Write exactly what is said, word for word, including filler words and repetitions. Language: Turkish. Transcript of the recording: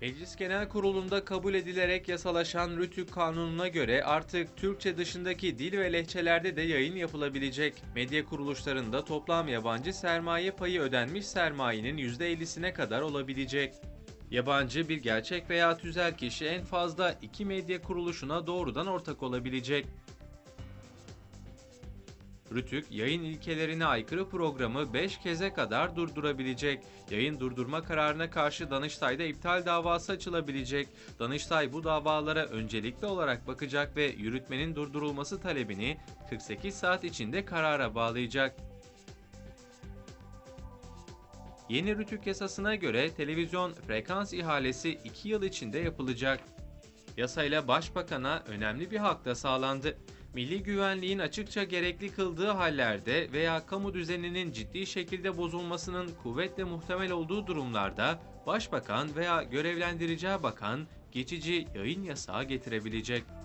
Meclis Genel Kurulu'nda kabul edilerek yasalaşan Rütük Kanunu'na göre artık Türkçe dışındaki dil ve lehçelerde de yayın yapılabilecek. Medya kuruluşlarında toplam yabancı sermaye payı ödenmiş sermayenin yüzde ellisine kadar olabilecek. Yabancı bir gerçek veya tüzel kişi en fazla iki medya kuruluşuna doğrudan ortak olabilecek. Rütük, yayın ilkelerine aykırı programı beş keze kadar durdurabilecek. Yayın durdurma kararına karşı Danıştay'da iptal davası açılabilecek. Danıştay bu davalara öncelikli olarak bakacak ve yürütmenin durdurulması talebini kırk sekiz saat içinde karara bağlayacak. Yeni Rütük yasasına göre televizyon frekans ihalesi iki yıl içinde yapılacak. Yasayla Başbakan'a önemli bir hak da sağlandı. Milli güvenliğin açıkça gerekli kıldığı hallerde veya kamu düzeninin ciddi şekilde bozulmasının kuvvetle muhtemel olduğu durumlarda Başbakan veya görevlendireceği bakan geçici yayın yasağı getirebilecek.